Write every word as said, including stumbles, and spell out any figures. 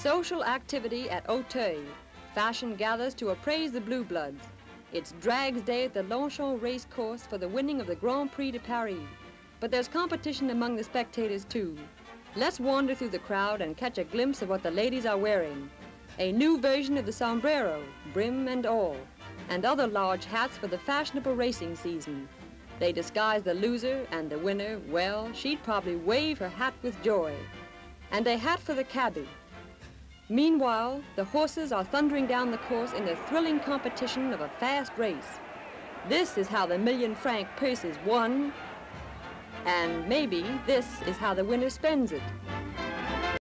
Social activity at Auteuil. Fashion gathers to appraise the Blue Bloods. It's Drags Day at the Longchamps Racecourse for the winning of the Grand Prix de Paris. But there's competition among the spectators too. Let's wander through the crowd and catch a glimpse of what the ladies are wearing. A new version of the sombrero, brim and all, and other large hats for the fashionable racing season. They disguise the loser, and the winner, well, she'd probably wave her hat with joy. And a hat for the cabbie. Meanwhile, the horses are thundering down the course in the thrilling competition of a fast race. This is how the million-franc purse is won, and maybe this is how the winner spends it.